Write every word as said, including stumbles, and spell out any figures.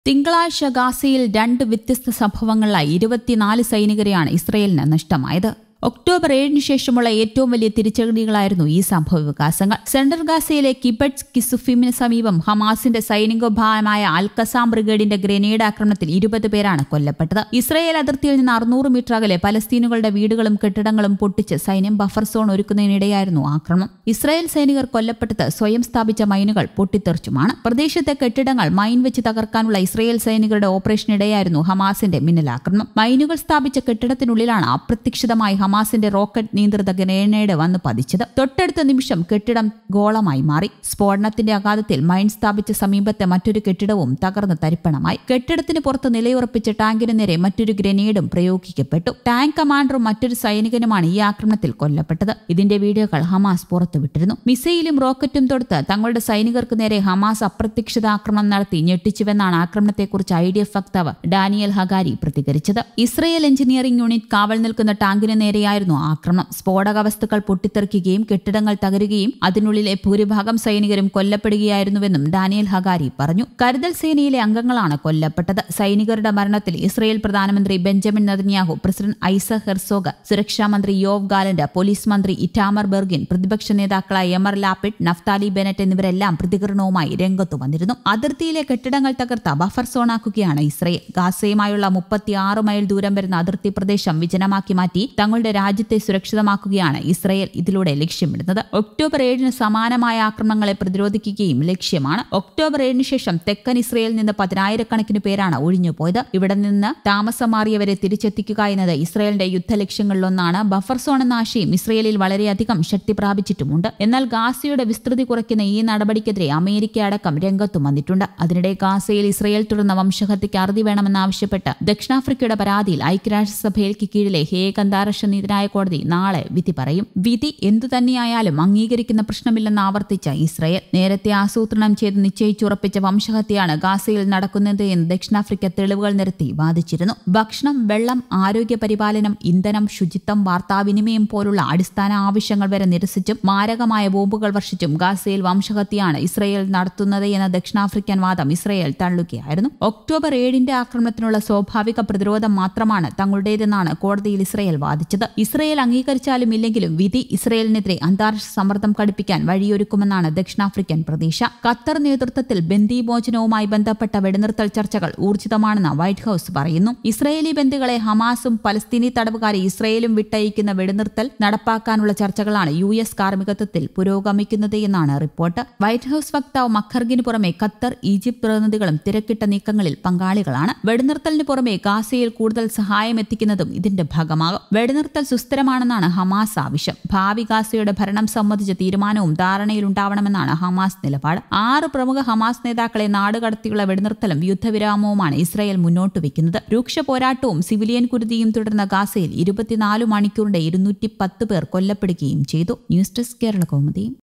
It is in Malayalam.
തിങ്കളാഴ്ച ഗാസയിൽ രണ്ട് വ്യത്യസ്ത സംഭവങ്ങളിലായി ഇരുപത്തിനാല് സൈനികരെയാണ് ഇസ്രയേലിന് നഷ്ടമായത്. ഒക്ടോബർ ഏഴിന് ശേഷമുള്ള ഏറ്റവും വലിയ തിരിച്ചടികളായിരുന്നു ഈ സംഭവ വികാസങ്ങൾ. സെൻട്രൽ ഗാസയിലെ കിബട്സ് കിസുഫിമിന് സമീപം ഹമാസിന്റെ സൈനികോപഹായമായ അൽകസാം ബ്രിഗേഡിന്റെ ഗ്രനേഡ് ആക്രമണത്തിൽ ഇരുപത് പേരാണ് കൊല്ലപ്പെട്ടത്. ഇസ്രയേൽ അതിർത്തിയിൽ നിന്ന് അറുന്നൂറ് മീറ്റർ അകലെ പലസ്തീനുകളുടെ വീടുകളും കെട്ടിടങ്ങളും പൊട്ടിച്ച് സൈന്യം ബഫർ സോൺ ഒരുക്കുന്നതിനിടെയായിരുന്നു ആക്രമണം. ഇസ്രയേൽ സൈനികർ കൊല്ലപ്പെട്ടത് സ്വയം സ്ഥാപിച്ച മൈനുകൾ പൊട്ടിത്തെറിച്ചുമാണ്. പ്രദേശത്തെ കെട്ടിടങ്ങൾ മൈൻ വെച്ച് തകർക്കാനുള്ള ഇസ്രയേൽ സൈനികരുടെ ഓപ്പറേഷനിടെയായിരുന്നു ഹമാസിന്റെ മിന്നലാക്രമണം. മൈനുകൾ സ്ഥാപിച്ച കെട്ടിടത്തിനുള്ളിലാണ് അപ്രതീക്ഷിതമായി ഹമാസിന്റെ റോക്കറ്റ് നിയന്ത്രിത ഗ്രനേഡ് വന്ന് പതിച്ചത്. തൊട്ടടുത്ത നിമിഷം കെട്ടിടം ഗോളമായി മാറി. സ്ഫോടനത്തിന്റെ ആഘാതത്തിൽ മൈൻ സ്ഥാപിച്ച സമീപത്തെ മറ്റൊരു കെട്ടിടവും തകർന്ന് തരിപ്പണമായി. കെട്ടിടത്തിന് പുറത്ത് നിലയുറപ്പിച്ച ടാങ്കിന് നേരെ മറ്റൊരു ഗ്രനേഡും പ്രയോഗിക്കപ്പെട്ടു. ടാങ്ക് കമാൻഡറും മറ്റൊരു സൈനികനുമാണ് ഈ ആക്രമണത്തിൽ കൊല്ലപ്പെട്ടത്. ഇതിന്റെ വീഡിയോകൾ ഹമാസ് പുറത്തുവിട്ടിരുന്നു. മിസൈലും റോക്കറ്റും തൊടുത്ത് തങ്ങളുടെ സൈനികർക്ക് നേരെ ഹമാസ് അപ്രതീക്ഷിത ആക്രമണം നടത്തി ഞെട്ടിച്ചുവെന്നാണ് ആക്രമണത്തെക്കുറിച്ച് ഐ ഡി എഫ് വക്താവ് ഡാനിയൽ ഹഗാരി പ്രതികരിച്ചത്. ഇസ്രയേൽ എഞ്ചിനീയറിംഗ് യൂണിറ്റ് കാവൽ നിൽക്കുന്ന ടാങ്കിന് നേരെ യായിരുന്നു ആക്രമണം. സ്ഫോടക വസ്തുക്കൾ പൊട്ടിത്തെറിക്കുകയും കെട്ടിടങ്ങൾ തകരുകയും അതിനുള്ളിലെ ഭൂരിഭാഗം സൈനികരും കൊല്ലപ്പെടുകയായിരുന്നുവെന്നും ഡാനിയൽ ഹഗാരി പറഞ്ഞു. കരുതൽ സേനയിലെ അംഗങ്ങളാണ് കൊല്ലപ്പെട്ടത്. സൈനികരുടെ മരണത്തിൽ ഇസ്രയേൽ പ്രധാനമന്ത്രി Benjamin Netanyahu, president Isaac Herzog, സുരക്ഷാ മന്ത്രി യോവ് ഗാലന്റ്, പോലീസ് മന്ത്രി ഇറ്റാമർ ബെർഗിൻ, പ്രതിപക്ഷ നേതാക്കളായ യമർ ലാപിഡ്, നഫ്താലി ബെനറ്റ് എന്നിവരെല്ലാം പ്രതികരണവുമായി രംഗത്തു വന്നിരുന്നു. അതിർത്തിയിലെ കെട്ടിടങ്ങൾ തകർത്ത ബഫർ സോണാക്കുകയാണ് ഇസ്രയേൽ. ഗാസയുമായുള്ള മുപ്പത്തിയാറ് മൈൽ ദൂരം വരുന്ന അതിർത്തി പ്രദേശം വിജനമാക്കി മാറ്റി തങ്ങളുടെ രാജ്യത്തെ സുരക്ഷിതമാക്കുകയാണ് ഇസ്രയേൽ ഇതിലൂടെ ലക്ഷ്യമിടുന്നത്. ഒക്ടോബർ ഏഴിന് സമാനമായ ആക്രമണങ്ങളെ പ്രതിരോധിക്കുകയും ലക്ഷ്യമാണ്. ഒക്ടോബർ ഏഴിന് ശേഷം തെക്കൻ ഇസ്രയേലിൽ നിന്ന് പതിനായിരക്കണക്കിന് പേരാണ് ഒഴിഞ്ഞുപോയത്. ഇവിടെ നിന്ന് താമസം മാറിയവരെ തിരിച്ചെത്തിക്കുക എന്നത് ഇസ്രയേലിന്റെ യുദ്ധലക്ഷ്യങ്ങളിലൊന്നാണ്. ബഫർ സോൺ എന്ന ആശയം ഇസ്രയേലിൽ വളരെയധികം ശക്തി പ്രാപിച്ചിട്ടുമുണ്ട്. എന്നാൽ ഗാസയുടെ വിസ്തൃതി കുറയ്ക്കുന്ന ഈ നടപടിക്കെതിരെ അമേരിക്ക അടക്കം രംഗത്തും വന്നിട്ടുണ്ട്. അതിനിടെ ഗാസയിൽ ഇസ്രയേൽ തുടർന്ന വംശഹത്യയ്ക്ക് അറുതി വേണമെന്നാവശ്യപ്പെട്ട് ദക്ഷിണാഫ്രിക്കയുടെ പരാതിയിൽ ഐക്യരാഷ്ട്രസഭയ്ക്ക് കീഴിലെ ഹേഗ് അന്താരാഷ്ട്ര നീതിന്യായ കോടതി നാളെ വിധി പറയും. വിധി എന്തുതന്നെയായാലും അംഗീകരിക്കുന്ന പ്രശ്നമില്ലെന്ന് ആവർത്തിച്ച ഇസ്രയേൽ നേരത്തെ ആസൂത്രണം ചെയ്ത് നിശ്ചയിച്ചുറപ്പിച്ച വംശഹത്യയാണ് ഗാസയിൽ നടക്കുന്നത് എന്ന് ദക്ഷിണാഫ്രിക്ക തെളിവുകൾ നിരത്തി വാദിച്ചിരുന്നു. ഭക്ഷണം, വെള്ളം, ആരോഗ്യ പരിപാലനം, ഇന്ധനം, ശുചിത്വം, വാർത്താവിനിമയം പോലുള്ള അടിസ്ഥാന ആവശ്യങ്ങൾ വരെ നിരസിച്ചും മാരകമായ ബോംബുകൾ വർഷിച്ചും ഗാസയിൽ വംശഹത്യയാണ് ഇസ്രയേൽ നടത്തുന്നത് എന്ന ദക്ഷിണാഫ്രിക്കൻ വാദം ഇസ്രയേൽ തള്ളുകയായിരുന്നു. ഒക്ടോബർ ഏഴിന്റെ ആക്രമണത്തിനുള്ള സ്വാഭാവിക പ്രതിരോധം മാത്രമാണ് തങ്ങളുടേതെന്നാണ് കോടതിയിൽ ഇസ്രയേൽ വാദിച്ചത്. ഇസ്രയേൽ അംഗീകരിച്ചാലും ഇല്ലെങ്കിലും വിധി ഇസ്രയേലിനെതിരെ അന്താരാഷ്ട്ര സമ്മർദ്ദം കടുപ്പിക്കാൻ വഴിയൊരുക്കുമെന്നാണ് ദക്ഷിണാഫ്രിക്കൻ പ്രതീക്ഷ. ഖത്തർ നേതൃത്വത്തിൽ ബന്ദിമോചനവുമായി ബന്ധപ്പെട്ട വെടിനിർത്തൽ ചർച്ചകൾ ഊർജിതമാണെന്ന് വൈറ്റ് ഹൌസ് പറയുന്നു. ഇസ്രയേലി ബന്ദികളെ ഹമാസും പലസ്തീനി തടവുകാരെ ഇസ്രയേലും വിട്ടയക്കുന്ന വെടിനിർത്തൽ നടപ്പാക്കാനുള്ള ചർച്ചകളാണ് യു എസ് കാർമ്മികത്വത്തിൽ പുരോഗമിക്കുന്നത് എന്നാണ് റിപ്പോർട്ട്. വൈറ്റ് ഹൌസ് വക്താവ് മഖർഗിന് പുറമെ ഖത്തർ, ഈജിപ്ത് പ്രതിനിധികളും തിരക്കിട്ട നീക്കങ്ങളിൽ പങ്കാളികളാണ്. വെടിനിർത്തലിന് പുറമെ ഗാസയിൽ കൂടുതൽ സഹായം എത്തിക്കുന്നതും ഇതിന്റെ ഭാഗമാകും. വെടിനിർത്തൽ സുസ്ഥിരമാണെന്നാണ് ഹമാസ് ആവശ്യം. ഭാവി ഗാസയുടെ ഭരണം സംബന്ധിച്ച തീരുമാനവും ധാരണയിലുണ്ടാവണമെന്നാണ് ഹമാസ് നിലപാട്. ആറ് പ്രമുഖ ഹമാസ് നേതാക്കളെ നാടുകടത്തിയുള്ള വെടിനിർത്തലും യുദ്ധവിരാമവുമാണ് ഇസ്രയേൽ മുന്നോട്ട് വയ്ക്കുന്നത്. രൂക്ഷ പോരാട്ടവും സിവിലിയൻ കുരുതിയും തുടർന്ന ഗാസയിൽ ഇരുപത്തിനാല് മണിക്കൂറിന്റെ ഇരുന്നൂറ്റി പത്ത് പേർ കൊല്ലപ്പെടുകയും ചെയ്തു. News desk Kerala Kaumudi.